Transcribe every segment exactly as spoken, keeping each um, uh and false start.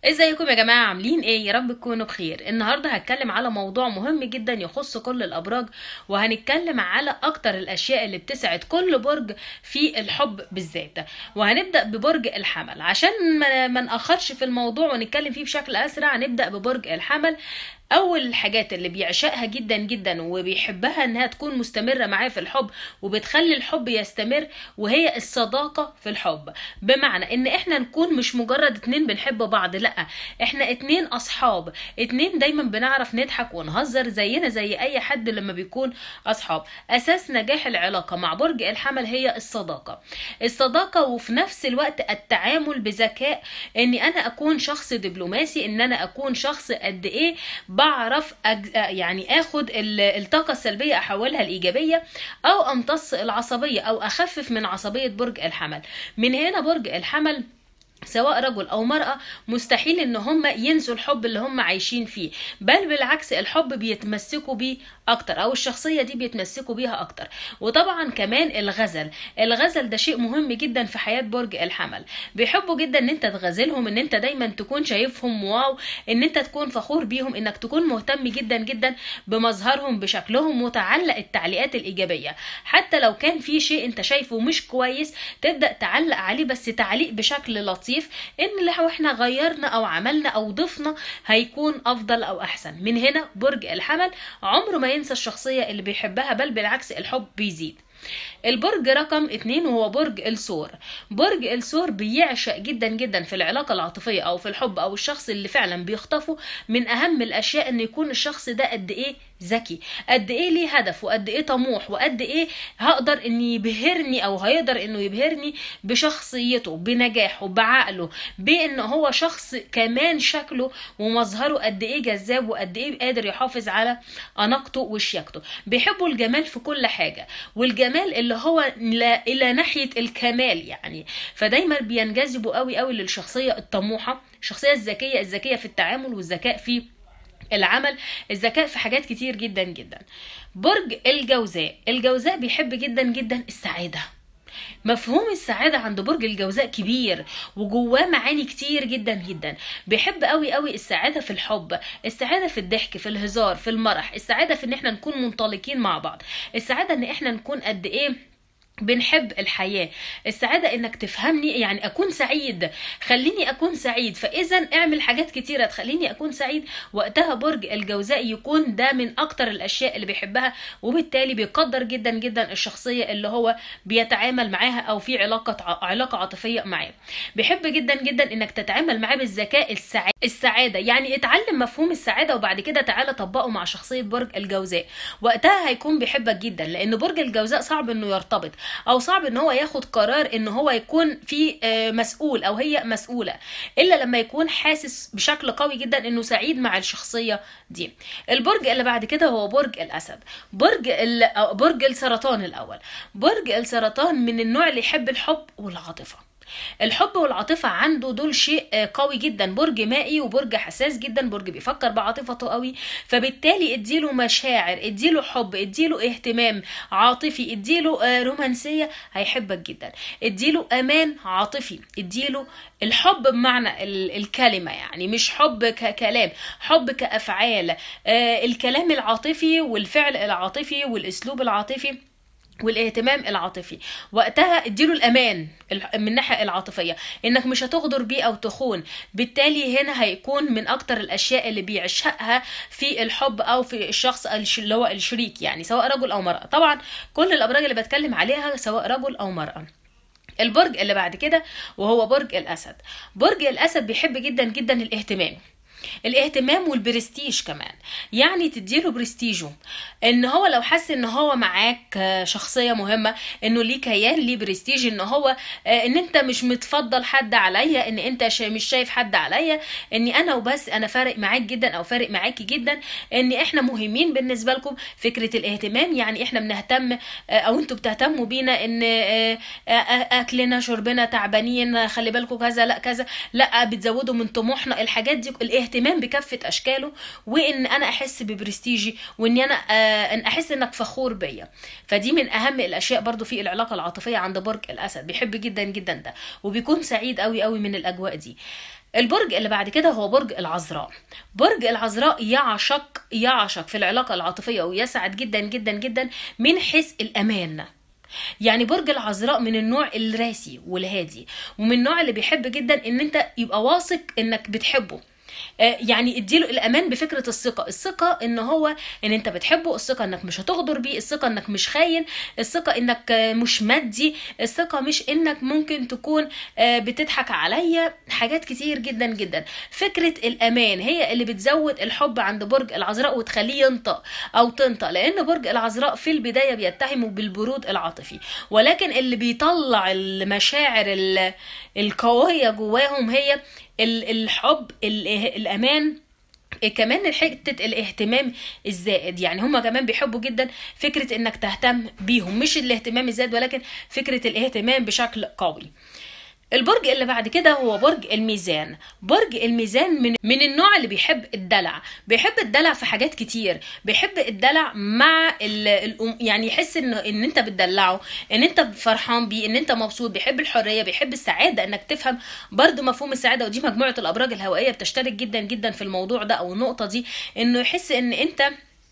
ازيكم يا جماعة؟ عاملين ايه؟ يا رب تكونوا بخير. النهاردة هتكلم على موضوع مهم جدا يخص كل الابراج، وهنتكلم على اكتر الاشياء اللي بتسعد كل برج في الحب بالذات. وهنبدأ ببرج الحمل عشان ما ما نأخرش في الموضوع ونتكلم فيه بشكل اسرع. نبدأ ببرج الحمل. اول الحاجات اللي بيعشقها جدا جدا وبيحبها انها تكون مستمرة معاه في الحب وبتخلي الحب يستمر، وهي الصداقة في الحب. بمعنى ان احنا نكون مش مجرد اتنين بنحب بعض، لا، احنا اتنين اصحاب، اتنين دايما بنعرف نضحك ونهزر زينا زي اي حد لما بيكون اصحاب. اساس نجاح العلاقة مع برج الحمل هي الصداقة. الصداقة وفي نفس الوقت التعامل بذكاء، اني انا اكون شخص دبلوماسي، ان انا اكون شخص قد ايه بعرف أج... يعني اخد ال- الطاقة السلبية احولها لايجابية، او امتص العصبية او اخفف من عصبية برج الحمل. من هنا برج الحمل سواء رجل او مرأة مستحيل ان هم ينسوا الحب اللي هم عايشين فيه، بل بالعكس الحب بيتمسكوا بيه اكتر، او الشخصية دي بيتمسكوا بيها اكتر. وطبعا كمان الغزل. الغزل ده شيء مهم جدا في حياة برج الحمل. بيحبوا جدا ان انت تغزلهم، ان انت دايما تكون شايفهم واو، ان انت تكون فخور بيهم، انك تكون مهتم جدا جدا بمظهرهم بشكلهم، وتعلق التعليقات الايجابية. حتى لو كان في شيء انت شايفه مش كويس تبدأ تعلق عليه، بس تعليق بشكل لطيف، ان لو احنا غيرنا او عملنا او ضفنا هيكون افضل او احسن. من هنا برج الحمل عمره ما ينسى الشخصية اللي بيحبها، بل بالعكس الحب بيزيد. البرج رقم اتنين هو برج الثور. برج الثور بيعشق جدا جدا في العلاقة العاطفية او في الحب او الشخص اللي فعلا بيخطفه. من اهم الاشياء ان يكون الشخص ده قد ايه ذكي، قد ايه ليه هدف، وقد ايه طموح، وقد ايه هقدر ان يبهرني او هيقدر انه يبهرني بشخصيته، بنجاحه، بعقله، بان هو شخص كمان شكله ومظهره قد ايه جذاب، وقد ايه قادر يحافظ على اناقته وشياكته. بيحبوا الجمال في كل حاجة، والجمال اللي هو لا- الى ناحية الكمال يعني. فدايما بينجذبوا قوي قوي للشخصية الطموحة، الشخصية الذكية، الذكية في التعامل والذكاء في العمل، الذكاء في حاجات كتير جدا جدا. برج الجوزاء. الجوزاء بيحب جدا جدا السعادة. مفهوم السعادة عند برج الجوزاء كبير، وجواه معاني كتير جدا جدا. بيحب قوي قوي السعادة في الحب، السعادة في الضحك، في الهزار، في المرح، السعادة في ان احنا نكون منطلقين مع بعض، السعادة ان احنا نكون قد ايه بنحب الحياة، السعادة انك تفهمني يعني اكون سعيد، خليني اكون سعيد. فاذا اعمل حاجات كتيرة تخليني اكون سعيد، وقتها برج الجوزاء يكون ده من اكتر الاشياء اللي بيحبها، وبالتالي بيقدر جدا جدا الشخصية اللي هو بيتعامل معاها او في علاقة ع- علاقة عاطفية معاه. بيحب جدا جدا انك تتعامل معاه بالذكاء السعادة السعادة يعني اتعلم مفهوم السعادة وبعد كده تعالى طبقه مع شخصية برج الجوزاء. وقتها هيكون بيحبك جدا، لان برج الجوزاء صعب انه يرتبط، او صعب ان هو ياخد قرار ان هو يكون في آه، مسؤول او هي مسؤولة، الا لما يكون حاسس بشكل قوي جدا انه سعيد مع الشخصية دي. البرج اللي بعد كده هو برج الاسد. برج ال- أو برج السرطان الاول. برج السرطان من النوع اللي يحب الحب والعاطفة. الحب والعاطفة عنده دول شيء آه، قوي جدا. برج مائي وبرج حساس جدا، برج بيفكر بعاطفته قوي. فبالتالي اديله مشاعر، اديله حب، اديله اهتمام عاطفي، اديله آه، رومانسية، هيحبك جدا. اديله امان عاطفي، اديله الحب بمعنى ال- الكلمة، يعني مش حب ككلام، حب كأفعال. آه، الكلام العاطفي والفعل العاطفي والاسلوب العاطفي والاهتمام العاطفي. وقتها اديله الامان الح- من الناحيه العاطفيه، انك مش هتغدر بيه او تخون. بالتالي هنا هيكون من اكتر الاشياء اللي بيعشقها في الحب او في الشخص الش- اللي هو الشريك، يعني سواء رجل او مرأة. طبعا كل الابراج اللي بتكلم عليها سواء رجل او مرأة. البرج اللي بعد كده وهو برج الاسد. برج الاسد بيحب جدا جدا الاهتمام، الاهتمام والبرستيج كمان. يعني تديله برستيجه، ان هو لو حس ان هو معاك آه، شخصية مهمة، انه ليه كيان، ليه برستيج، ان هو آه، ان انت مش متفضل حد عليا، ان انت شا- مش شايف حد عليا، اني انا وبس، انا فارق معاك جدا او فارق معاكي جدا، ان احنا مهمين بالنسبة لكم. فكرة الاهتمام يعني احنا بنهتم آه، او انتوا بتهتموا بينا، ان آه، آه، آه، اكلنا شربنا تعبانين، خلي بالكم كذا لا كذا، لا بتزودوا من طموحنا. الحاجات دي الاهتمام بكافة اشكاله، وان انا احس ببرستيجي، وان انا آه ان احس انك فخور بيا. فدي من اهم الاشياء برضو في العلاقة العاطفية عند برج الاسد. بيحب جدا جدا ده، وبيكون سعيد قوي قوي من الاجواء دي. البرج اللي بعد كده هو برج العذراء. برج العذراء يعشق يعشق في العلاقة العاطفية ويسعد جدا جدا جدا من حيث الأمان. يعني برج العذراء من النوع الراسي والهادي، ومن النوع اللي بيحب جدا ان انت يبقى واثق انك بتحبه. آه، يعني اديله الامان بفكره الثقه، الثقه ان هو ان انت بتحبه، الثقه انك مش هتغدر بيه، الثقه انك مش خاين، الثقه انك آه، مش مادي، الثقه مش انك ممكن تكون آه، بتضحك عليا. حاجات كتير جدا جدا. فكره الامان هي اللي بتزود الحب عند برج العذراء وتخليه ينطق او تنطق، لان برج العذراء في البدايه بيتهموا بالبرود العاطفي، ولكن اللي بيطلع المشاعر ال- القويه جواهم هي ال- الحب، ال- الامان، كمان حته الاهتمام الزائد. يعني هما كمان بيحبوا جدا فكره انك تهتم بيهم، مش الاهتمام الزائد ولكن فكره الاهتمام بشكل قوي. البرج اللي بعد كده هو برج الميزان. برج الميزان من من النوع اللي بيحب الدلع، بيحب الدلع في حاجات كتير، بيحب الدلع مع ال ال يعني يحس ان ان انت بتدلعه، ان انت فرحان بيه، ان انت مبسوط، بيحب الحريه، بيحب السعاده، انك تفهم برضو مفهوم السعاده. ودي مجموعه الابراج الهوائيه بتشترك جدا جدا في الموضوع ده او النقطه دي، انه يحس ان انت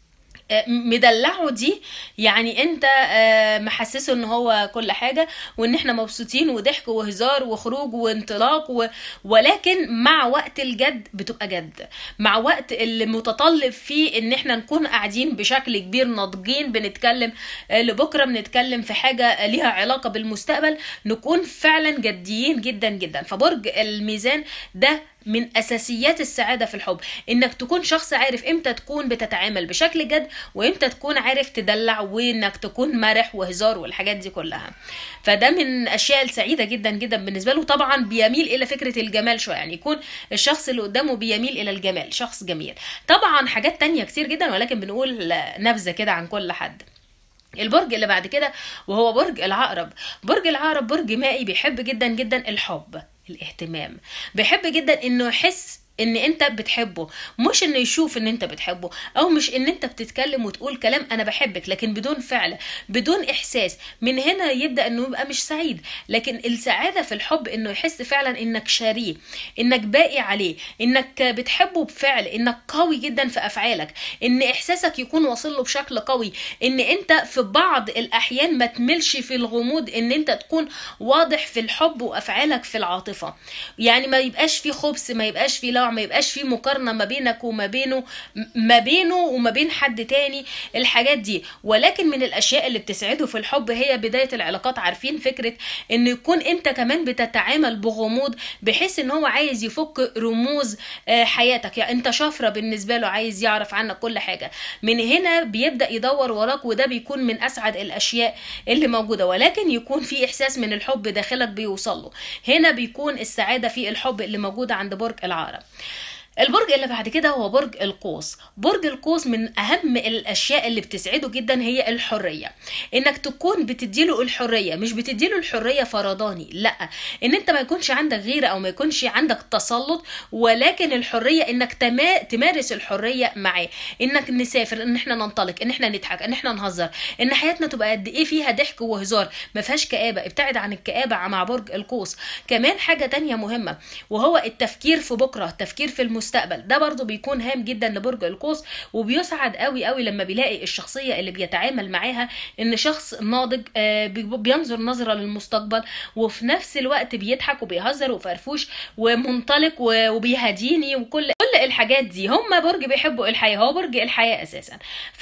مدلعه دي، يعني انت آه، محسسه ان هو كل حاجة، وان احنا مبسوطين وضحك وهزار وخروج وانطلاق و... ولكن مع وقت الجد بتبقى جد، مع وقت اللي متطلب فيه ان احنا نكون قاعدين بشكل كبير ناضجين بنتكلم آه، لبكرة، بنتكلم في حاجة ليها علاقة بالمستقبل، نكون فعلا جديين جدا جدا. فبرج الميزان ده من اساسيات السعاده في الحب، انك تكون شخص عارف امتى تكون بتتعامل بشكل جد، وامتى تكون عارف تدلع، وانك تكون مرح وهزار والحاجات دي كلها. فده من الاشياء السعيده جدا جدا بالنسبه له. طبعا بيميل الى فكره الجمال شويه، يعني يكون الشخص اللي قدامه بيميل الى الجمال، شخص جميل. طبعا حاجات تانية كتير جدا، ولكن بنقول نبذه كده عن كل حد. البرج اللي بعد كده وهو برج العقرب. برج العقرب برج مائي، بيحب جدا جدا الحب، الاهتمام، بيحب جدا انه يحس ان انت بتحبه، مش انه يشوف ان انت بتحبه، او مش ان انت بتتكلم وتقول كلام انا بحبك لكن بدون فعل، بدون احساس. من هنا يبدأ انه يبقى مش سعيد. لكن السعادة في الحب انه يحس فعلا انك شاريه، انك باقي عليه، انك بتحبه بفعل، انك قوي جدا في افعالك، ان احساسك يكون واصل له بشكل قوي، ان انت في بعض الاحيان ما تملش في الغموض، ان انت تكون واضح في الحب وافعالك في العاطفة. يعني ما يبقاش في خبث، ما يبقاش في لوع، ما يبقاش في مقارنة ما بينك وما بينه، ما بينه وما بين حد تاني، الحاجات دي. ولكن من الاشياء اللي بتسعده في الحب هي بداية العلاقات. عارفين فكرة ان يكون انت كمان بتتعامل بغموض، بحيث ان هو عايز يفك رموز آه، حياتك، يعني انت شفرة بالنسبة له، عايز يعرف عنك كل حاجة. من هنا بيبدأ يدور وراك، وده بيكون من اسعد الاشياء اللي موجودة. ولكن يكون في احساس من الحب داخلك بيوصل له، هنا بيكون السعادة في الحب اللي موجودة عند برج العقرب. البرج اللي بعد كده هو برج القوس. برج القوس من اهم الاشياء اللي بتسعده جدا هي الحرية، انك تكون بتديله الحرية، مش بتديله الحرية فرضاني، لا، ان انت ما يكونش عندك غيرة او ما يكونش عندك تسلط، ولكن الحرية انك تما تمارس الحرية معاه، انك نسافر، ان احنا ننطلق، ان احنا نضحك، ان احنا نهزر، ان حياتنا تبقى قد ايه فيها ضحك وهزار، ما فيهاش كآبة. ابتعد عن الكآبة مع برج القوس. كمان حاجة تانية مهمة وهو التفكير في بكرة، التفكير في المستقبل، ده برضو بيكون هام جدا لبرج القوس، وبيسعد قوي قوي لما بيلاقي الشخصية اللي بيتعامل معاها ان شخص ناضج، آه، بي- بينظر نظرة للمستقبل، وفي نفس الوقت بيضحك وبيهزر وفرفوش ومنطلق و- وبيهديني وكل كل الحاجات دي. هم برج بيحبوا الحياة، هو برج الحياة اساسا.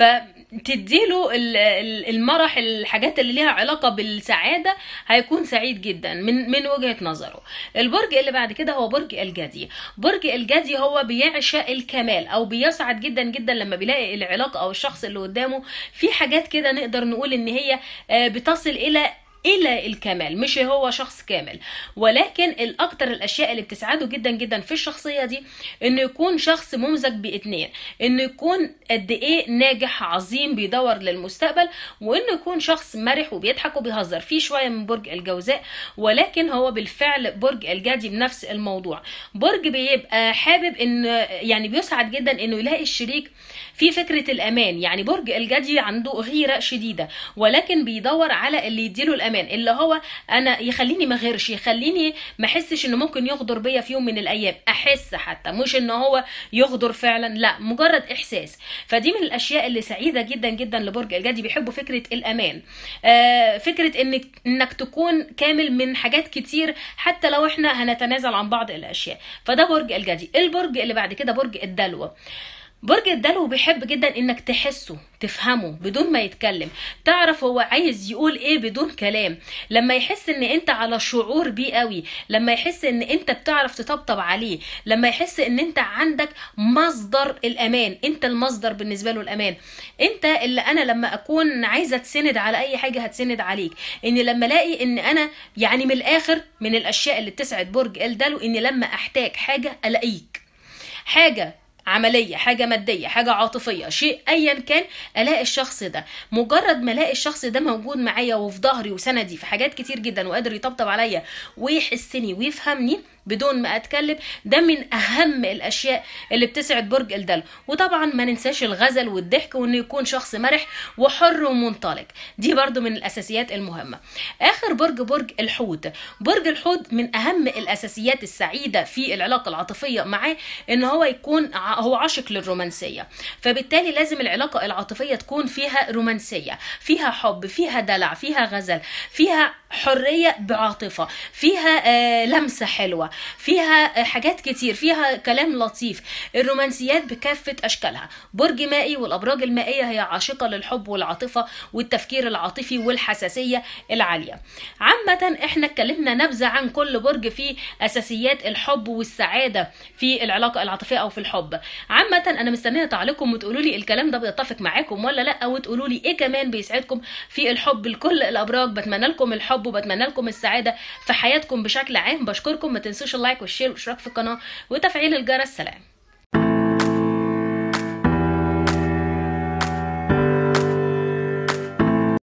فتديله ال- ال- المرح، الحاجات اللي ليها علاقة بالسعادة، هيكون سعيد جدا من من وجهة نظره. البرج اللي بعد كده هو برج الجدي. برج الجدي هو بيعشق الكمال، او بيسعد جدا جدا لما بيلاقي العلاقة او الشخص اللي قدامه في حاجات كده نقدر نقول ان هي آه، بتصل الى الى الكمال، مش هو شخص كامل. ولكن الاكتر الاشياء اللي بتسعده جدا جدا في الشخصية دي انه يكون شخص ممزج باتنين، انه يكون قد ايه ناجح عظيم بيدور للمستقبل، وانه يكون شخص مرح وبيضحك وبيهزر. في شوية من برج الجوزاء، ولكن هو بالفعل برج الجدي بنفس الموضوع. برج بيبقى حابب ان، يعني بيسعد جدا انه يلاقي الشريك في فكرة الامان. يعني برج الجدي عنده غيرة شديدة، ولكن بيدور على اللي يديله الامان، الامان، اللي هو انا يخليني ما غيرش، يخليني ما احسش انه ممكن يغدر بيا في يوم من الايام، احس حتى مش ان هو يغدر فعلا، لا مجرد احساس. فدي من الاشياء اللي سعيده جدا جدا لبرج الجدي، بيحبوا فكره الامان، آه فكره انك انك تكون كامل من حاجات كتير حتى لو احنا هنتنازل عن بعض الاشياء. فده برج الجدي. البرج اللي بعد كده برج الدلو. برج الدلو بيحب جدا انك تحسه، تفهمه بدون ما يتكلم، تعرف هو عايز يقول ايه بدون كلام. لما يحس ان انت على شعور بيه قوي، لما يحس ان انت بتعرف تطبطب عليه، لما يحس ان انت عندك مصدر الامان، انت المصدر بالنسبه له الامان، انت اللي انا لما اكون عايزه اتسند على اي حاجه هتسند عليك. ان لما الاقي ان انا يعني من الاخر، من الاشياء اللي بتسعد برج الدلو ان لما احتاج حاجه الاقيك، حاجه عملية، حاجة مادية، حاجة عاطفية، شيء ايا كان، الاقي الشخص ده. مجرد ما الاقي الشخص ده موجود معايا وفي ظهري وسندي في حاجات كتير جدا، وقادر يطبطب عليا ويحسني ويفهمني بدون ما اتكلم، ده من اهم الاشياء اللي بتسعد برج الدلو. وطبعا ما ننساش الغزل والضحك، وانه يكون شخص مرح وحر ومنطلق، دي برضو من الاساسيات المهمة. اخر برج برج الحوت. برج الحوت من اهم الاساسيات السعيدة في العلاقة العاطفية معاه ان هو يكون هو عاشق للرومانسية، فبالتالي لازم العلاقة العاطفية تكون فيها رومانسية، فيها حب، فيها دلع، فيها غزل، فيها حرية بعاطفة، فيها آه لمسة حلوة، فيها آه حاجات كتير، فيها كلام لطيف. الرومانسيات بكافة أشكالها. برج مائي، والأبراج المائية هي عاشقة للحب والعاطفة والتفكير العاطفي والحساسية العالية. عامة احنا اتكلمنا نبذة عن كل برج في أساسيات الحب والسعادة في العلاقة العاطفية أو في الحب. عامة أنا مستنية تعليقكم وتقولوا لي الكلام ده بيتفق معاكم ولا لأ، وتقولوا لي إيه كمان بيسعدكم في الحب لكل الأبراج. بتمنى لكم الحب وبتمنى لكم السعادة في حياتكم بشكل عام. بشكركم، ما تنسوش اللايك والشير والاشتراك في القناة وتفعيل الجرس. سلام.